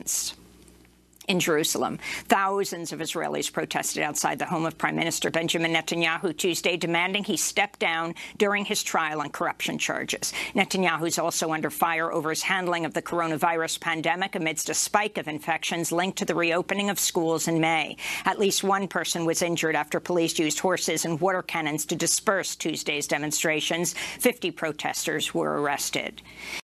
violence in Jerusalem. Thousands of Israelis protested outside the home of Prime Minister Benjamin Netanyahu Tuesday, demanding he step down during his trial on corruption charges. Netanyahu is also under fire over his handling of the coronavirus pandemic amidst a spike of infections linked to the reopening of schools in May. At least one person was injured after police used horses and water cannons to disperse Tuesday's demonstrations. 50 protesters were arrested.